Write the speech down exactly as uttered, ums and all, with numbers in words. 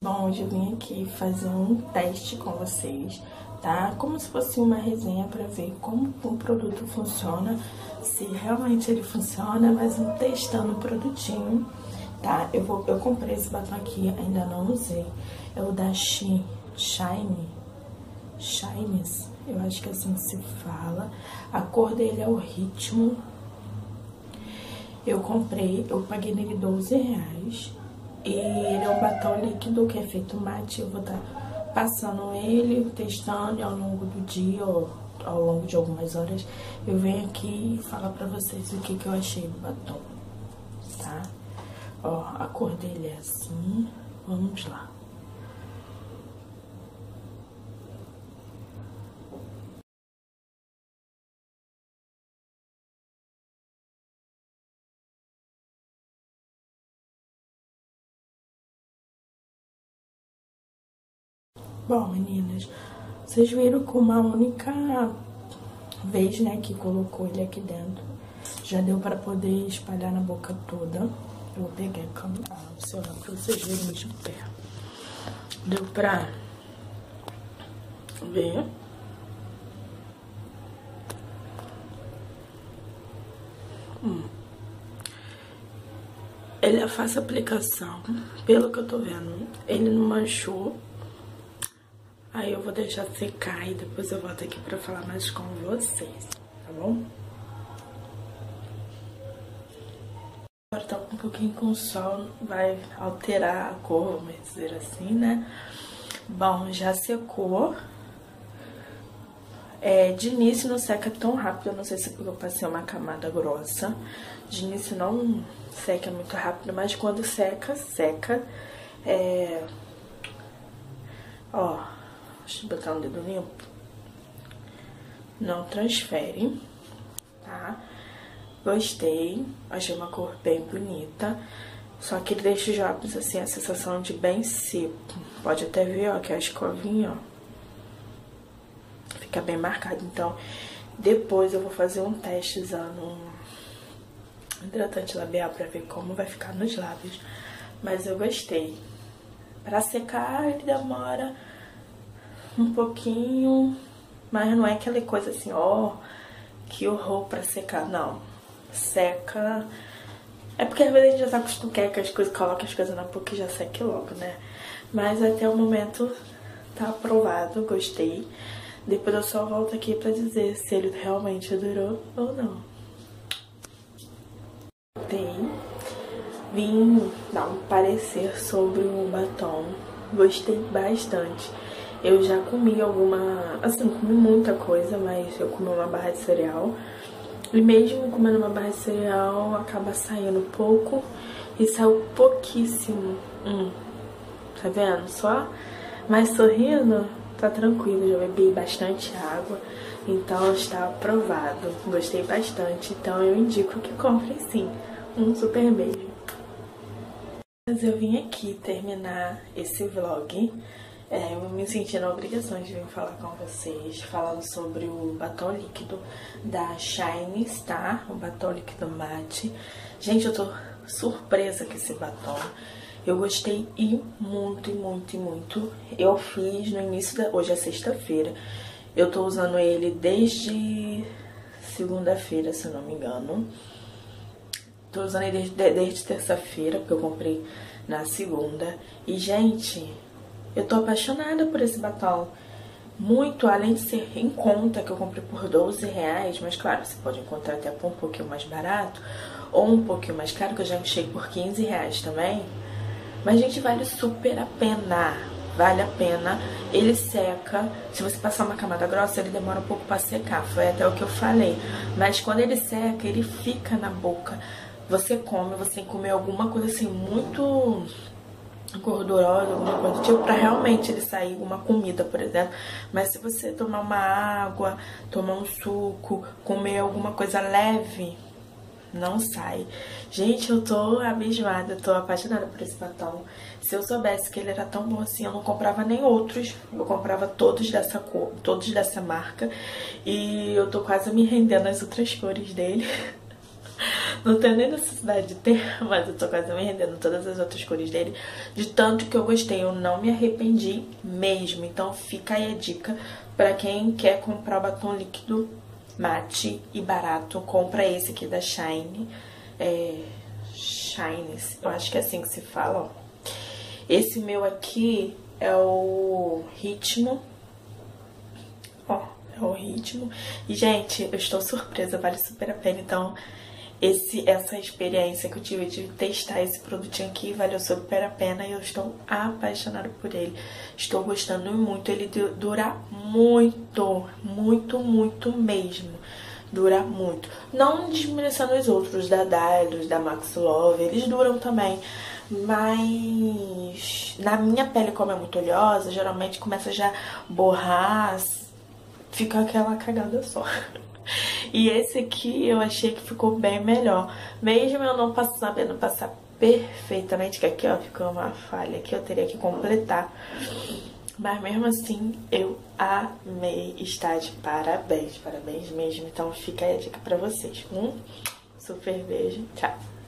Bom, hoje eu vim aqui fazer um teste com vocês, tá? Como se fosse uma resenha para ver como o produto funciona, se realmente ele funciona, mas um testando o produtinho, tá? Eu, vou, eu comprei esse batom aqui, ainda não usei. É o da Shine, Shine, Shines, eu acho que é assim que se fala. A cor dele é o Ritmo. Eu comprei, eu paguei nele doze reais. E ele é um batom líquido que é feito mate. Eu vou estar passando ele, testando e ao longo do dia ou ao longo de algumas horas eu venho aqui e falo pra vocês o que, que eu achei do batom, tá? Ó, a cor dele é assim. Vamos lá. Bom, meninas, vocês viram com uma única vez, né, que colocou ele aqui dentro, já deu pra poder espalhar na boca toda. Eu vou pegar a câmera, ah, pra vocês verem de perto. Deu pra ver. Hum. Ele é fácil aplicação, pelo que eu tô vendo. Ele não manchou. Aí eu vou deixar secar e depois eu volto aqui pra falar mais com vocês, tá bom? Agora tá um pouquinho com o sol, vai alterar a cor, vamos dizer assim, né? Bom, já secou. É, de início não seca tão rápido, eu não sei se é porque eu passei uma camada grossa. De início não seca muito rápido, mas quando seca, seca. É... Ó, deixa eu botar um dedo limpo. Não transfere, tá? Gostei, achei uma cor bem bonita. Só que ele deixa os lábios assim, a sensação de bem seco. Pode até ver, ó, que a escovinha, ó, fica bem marcado. Então, depois eu vou fazer um teste usando um hidratante labial pra ver como vai ficar nos lábios. Mas eu gostei. Pra secar, ele demora um pouquinho, mas não é aquela coisa assim, ó, que horror pra secar, não. Seca. É porque às vezes a gente já tá acostumado que as coisas, coloca as coisas na boca e já seque logo, né? Mas até o momento tá aprovado, gostei. Depois eu só volto aqui pra dizer se ele realmente durou ou não. Tem. Vim dar um parecer sobre o batom. Gostei bastante. Eu já comi alguma... Assim, comi muita coisa, mas eu comi uma barra de cereal. E mesmo comendo uma barra de cereal, acaba saindo pouco. E saiu pouquíssimo. Hum, tá vendo só? Mas sorrindo, tá tranquilo. Já bebi bastante água. Então está aprovado. Gostei bastante. Então eu indico que comprem sim. Um super beijo. Mas eu vim aqui terminar esse vlog. É, eu me senti na obrigação de vir falar com vocês, falando sobre o batom líquido da Shine, tá? O batom líquido mate. Gente, eu tô surpresa com esse batom. Eu gostei e muito, e muito, e muito. Eu fiz no início da... Hoje é sexta-feira. Eu tô usando ele desde segunda-feira, se eu não me engano. Tô usando ele desde, desde terça-feira, porque eu comprei na segunda. E, gente... Eu tô apaixonada por esse batom. Muito, além de ser em conta, que eu comprei por doze reais. Mas claro, você pode encontrar até por um pouquinho mais barato. Ou um pouquinho mais caro, que eu já achei por quinze reais também. Mas, gente, vale super a pena. Vale a pena. Ele seca. Se você passar uma camada grossa, ele demora um pouco pra secar. Foi até o que eu falei. Mas quando ele seca, ele fica na boca. Você come, você tem que comer alguma coisa assim muito... gordurosa, alguma coisa do tipo, pra realmente ele sair uma comida, por exemplo. Mas se você tomar uma água, tomar um suco, comer alguma coisa leve, não sai. Gente, eu tô abismada, eu tô apaixonada por esse batom. Se eu soubesse que ele era tão bom assim, eu não comprava nem outros. Eu comprava todos dessa cor, todos dessa marca. E eu tô quase me rendendo às outras cores dele. Não tenho nem necessidade de ter, mas eu tô quase me rendendo todas as outras cores dele. De tanto que eu gostei, eu não me arrependi mesmo. Então fica aí a dica pra quem quer comprar o batom líquido mate e barato. Compra esse aqui da Shine. É... Shine, eu acho que é assim que se fala, ó. Esse meu aqui é o Ritmo. Ó, é o Ritmo. E, gente, eu estou surpresa, vale super a pena. Então, esse, essa experiência que eu tive de testar esse produtinho aqui valeu super a pena. E eu estou apaixonada por ele. Estou gostando muito. Ele dura muito, muito, muito mesmo. Dura muito. Não desmerecendo os outros, da Dylos, da Max Love. Eles duram também. Mas na minha pele, como é muito oleosa, geralmente começa já a borrar, fica aquela cagada só. E esse aqui eu achei que ficou bem melhor. Mesmo eu não sabendo passar perfeitamente, que aqui ó, ficou uma falha que eu teria que completar. Mas mesmo assim, eu amei, está de parabéns, parabéns mesmo. Então fica aí a dica pra vocês. Um super beijo, tchau!